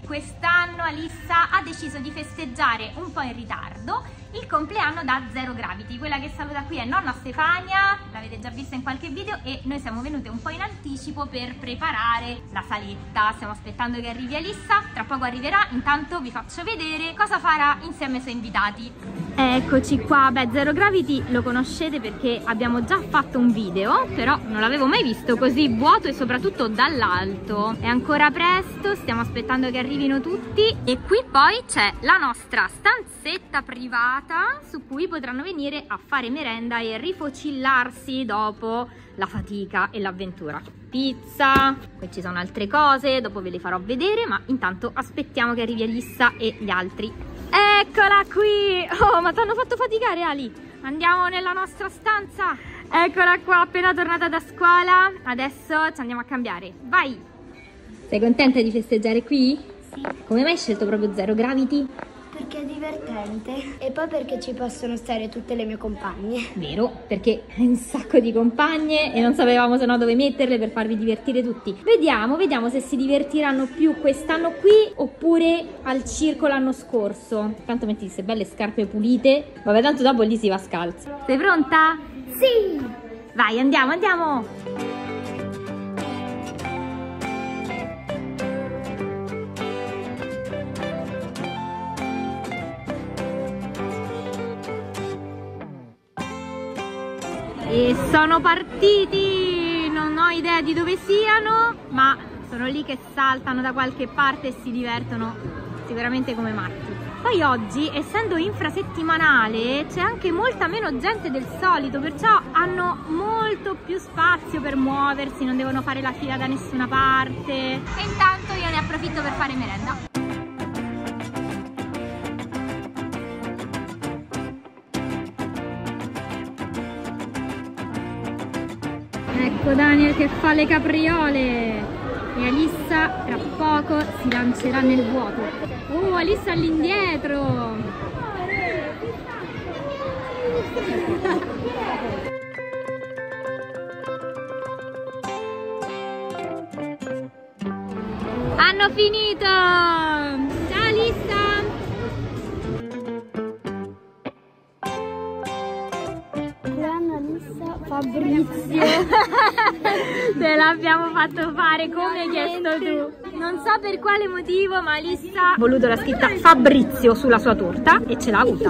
quest'anno Alissa ha deciso di festeggiare un po' in ritardo il compleanno da Zero Gravity. Quella che saluta qui è nonna Stefania, l'avete già vista in qualche video, e noi siamo venute un po' in anticipo per preparare la saletta. Stiamo aspettando che arrivi Alissa, tra poco arriverà, intanto vi faccio vedere cosa farà insieme ai suoi invitati. Eccoci qua. Beh, Zero Gravity lo conoscete perché abbiamo già fatto un video, però non l'avevo mai visto così vuoto e soprattutto dall'alto. È ancora presto, stiamo aspettando che arrivino tutti, e qui poi c'è la nostra stanzetta privata su cui potranno venire a fare merenda e rifocillarsi dopo la fatica e l'avventura. Pizza, qui ci sono altre cose, dopo ve le farò vedere, ma intanto aspettiamo che arrivi Alissa e gli altri. Eccola qui! Oh, ma ti hanno fatto faticare, Ali! Andiamo nella nostra stanza. Eccola qua, appena tornata da scuola. Adesso ci andiamo a cambiare. Vai! Sei contenta di festeggiare qui? Sì. Come mai hai scelto proprio Zero Gravity? Perché è divertente e poi perché ci possono stare tutte le mie compagne. Vero, perché hai un sacco di compagne e non sapevamo se no dove metterle per farvi divertire tutti. Vediamo se si divertiranno più quest'anno qui oppure al circo l'anno scorso. Tanto metti queste belle scarpe pulite. Vabbè, tanto dopo lì si va scalzi. Sei pronta? Sì! Vai, andiamo! E sono partiti! Non ho idea di dove siano, ma sono lì che saltano da qualche parte e si divertono sicuramente come matti. Poi oggi, essendo infrasettimanale, c'è anche molta meno gente del solito, perciò hanno molto più spazio per muoversi, non devono fare la fila da nessuna parte. E intanto io ne approfitto per fare merenda. Ecco Daniel che fa le capriole e Alissa tra poco si lancerà nel vuoto. Oh, Alissa all'indietro! Hanno finito! Ciao Alissa! Fabrizio. Te l'abbiamo fatto fare come hai chiesto tu. Non so per quale motivo, ma Alissa ha voluto la scritta Fabrizio sulla sua torta e ce l'ha avuta.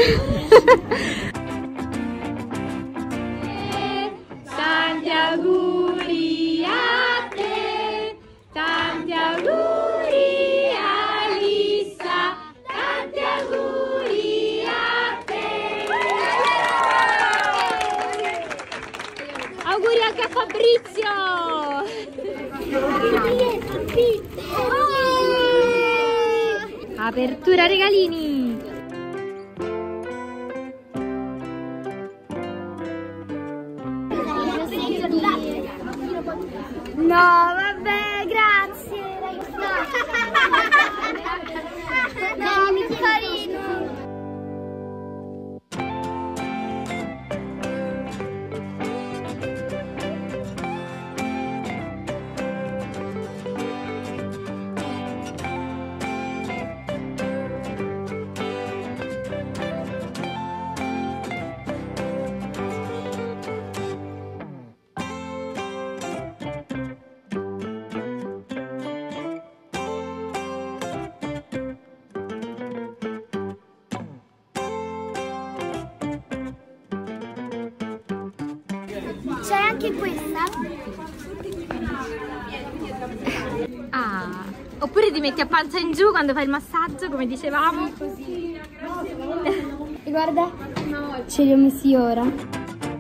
Tanti auguri a te, tanti auguri Alissa, tanti auguri a te. Auguri anche a Fabrizio! Apertura regalini! No, vabbè, grazie. No, mi carino. C'è anche questa? Ah, oppure ti metti a pancia in giù quando fai il massaggio, come dicevamo. E guarda, ce li ho messi ora.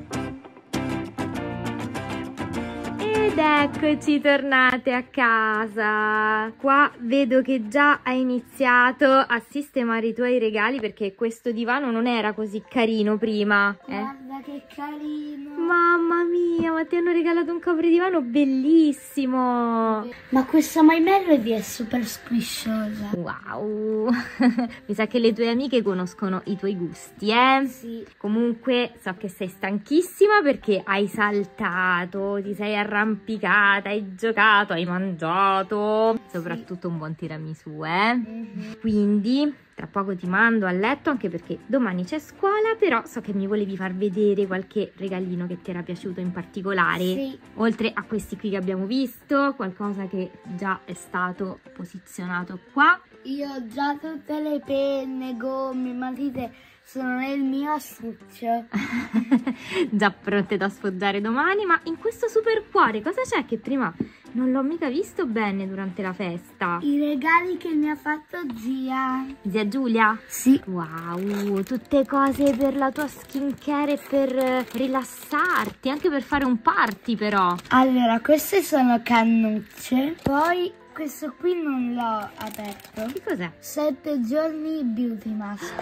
Ed eccoci tornate a casa. Qua vedo che già hai iniziato a sistemare i tuoi regali, perché questo divano non era così carino prima. Guarda che carino. Mamma mia, ma ti hanno regalato un copridivano bellissimo. Ma questa My Melody è super squisciosa. Wow. Mi sa che le tue amiche conoscono i tuoi gusti, eh? Sì. Comunque so che sei stanchissima perché hai saltato, ti sei arrampicato arrampicata, hai giocato, hai mangiato, soprattutto un buon tiramisù, Quindi tra poco ti mando a letto, anche perché domani c'è scuola, però so che mi volevi far vedere qualche regalino che ti era piaciuto in particolare. Sì. Oltre a questi qui che abbiamo visto, qualcosa che già è stato posizionato qua. Io ho già tutte le penne, gomme, matite, sono nel mio astuccio. Già pronte da sfoggiare domani. Ma in questo super cuore cosa c'è che prima non l'ho mica visto bene durante la festa? I regali che mi ha fatto zia. Zia Giulia? Sì. Wow, tutte cose per la tua skincare e per rilassarti, anche per fare un party però. Allora, queste sono cannucce, poi questo qui non l'ho aperto. Che cos'è? 7 giorni beauty mask.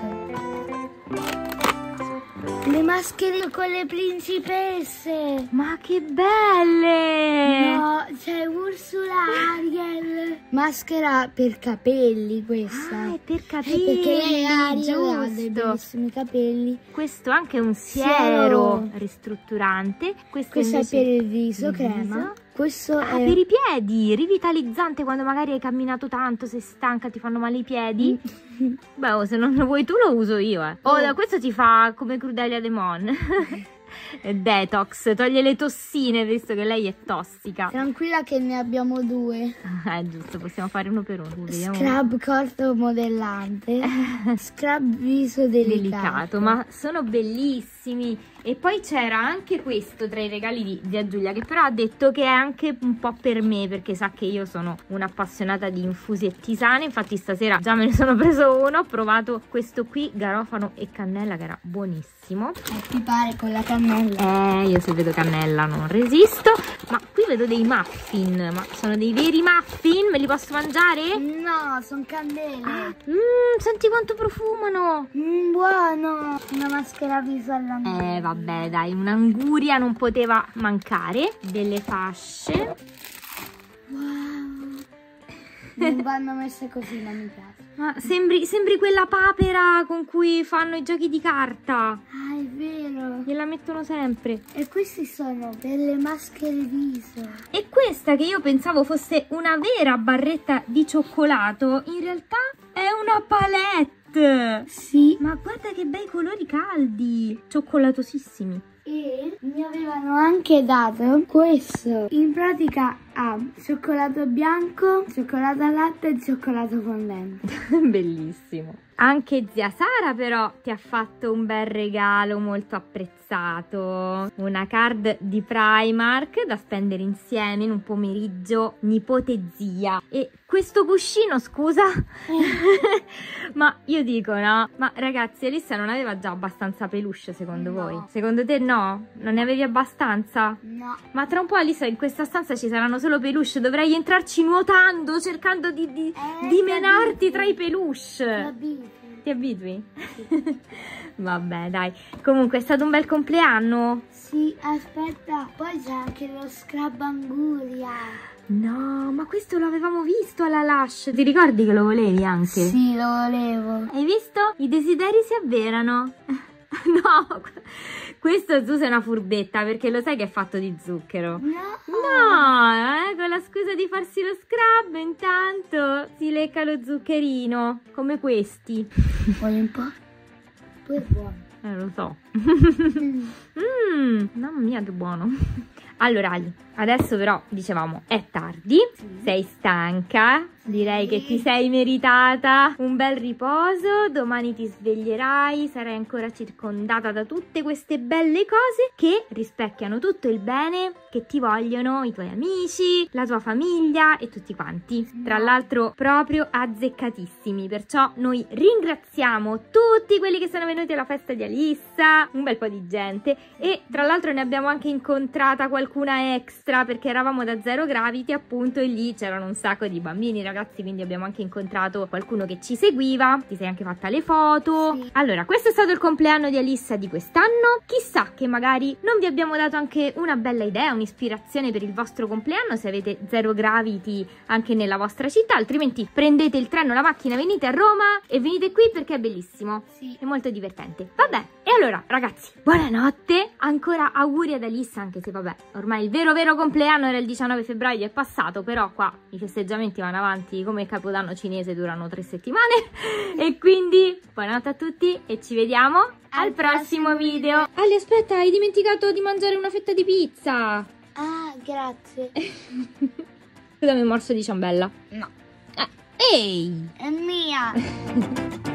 Le maschere con le principesse. Ma che belle! No, c'è Ursula, Ariel. Maschera per capelli questa. Ah, è per capelli, perché lei ha dei giusto. bellissimi capelli. Questo è anche un siero ristrutturante. Questo è per il viso, crema. Questo è per i piedi, rivitalizzante quando magari hai camminato tanto, sei stanca, ti fanno male i piedi. Beh, se non lo vuoi tu lo uso io, da questo ti fa come Crudelia De Mon. Detox, toglie le tossine visto che lei è tossica. Tranquilla che ne abbiamo 2. Giusto, possiamo fare uno per uno. Vediamo. Scrub corpo modellante. Scrub viso delicato. Ma sono bellissimi. E poi c'era anche questo tra i regali di zia Giulia, che però ha detto che è anche un po' per me, perché sa che io sono un'appassionata di infusi e tisane. Infatti stasera già me ne sono preso uno, ho provato questo qui, garofano e cannella, che era buonissimo. Ti pare con la cannella? Io se vedo cannella non resisto. Ma qui vedo dei muffin, ma sono dei veri muffin? Me li posso mangiare? No, sono candele. Senti quanto profumano. Buono. Una maschera viso alla vabbè dai, un'anguria non poteva mancare. Delle fasce. Wow. Non vanno messe così, non mi piace. Ma sembri quella papera con cui fanno i giochi di carta. Ah, è vero. Gliela mettono sempre. E questi sono delle maschere viso. E questa, che io pensavo fosse una vera barretta di cioccolato, in realtà è una palette. Sì. Ma guarda che bei colori caldi, cioccolatosissimi. E mi avevano anche dato questo. In pratica ha cioccolato bianco, cioccolato al latte e cioccolato fondente. Bellissimo. Anche zia Sara però ti ha fatto un bel regalo molto apprezzato. Una card di Primark da spendere insieme in un pomeriggio nipote zia. E questo cuscino, scusa? Ma io dico no. Ma ragazzi, Elissa non aveva già abbastanza peluche secondo voi? Secondo te no? Non ne avevi abbastanza? No. Ma tra un po', Elissa, in questa stanza ci saranno solo peluche. Dovrei entrarci nuotando, cercando di menarti tra i peluche. Ti abitui? Sì. Vabbè, dai. Comunque è stato un bel compleanno. Sì, aspetta. Poi c'è anche lo scrub anguria. No, ma questo l'avevamo visto alla Lush. Ti ricordi che lo volevi anche? Sì, lo volevo. Hai visto? I desideri si avverano. No, questo tu sei una furbetta, perché lo sai che è fatto di zucchero. No, con la scusa di farsi lo scrub intanto si lecca lo zuccherino, come questi. Vuoi un po'? Poi è buono. Lo so. Mamma mia che buono. Allora Ali, adesso però dicevamo è tardi, sei stanca, direi che ti sei meritata un bel riposo, domani ti sveglierai, sarai ancora circondata da tutte queste belle cose che rispecchiano tutto il bene che ti vogliono i tuoi amici, la tua famiglia e tutti quanti. Tra l'altro proprio azzeccatissimi, perciò noi ringraziamo tutti quelli che sono venuti alla festa di Alissa, un bel po' di gente, e tra l'altro ne abbiamo anche incontrata qualcuna extra perché eravamo da Zero Gravity appunto e lì c'erano un sacco di bambini, ragazzi ragazzi, quindi abbiamo anche incontrato qualcuno che ci seguiva, ti sei anche fatta le foto. Sì. Allora, questo è stato il compleanno di Alissa di quest'anno. Chissà che magari non vi abbiamo dato anche una bella idea, un'ispirazione per il vostro compleanno, se avete Zero Gravity anche nella vostra città, altrimenti prendete il treno, la macchina, venite a Roma e venite qui perché è bellissimo. Sì. È molto divertente. Vabbè, e allora ragazzi, buonanotte, ancora auguri ad Alissa, anche se vabbè, ormai il vero compleanno era il 19 febbraio, è passato, però qua i festeggiamenti vanno avanti come il Capodanno cinese, durano 3 settimane e quindi buonanotte a tutti e ci vediamo al prossimo video. Ali, aspetta, hai dimenticato di mangiare una fetta di pizza. Ah, grazie. Scusami, un morso di ciambella. No, Ehi! è mia.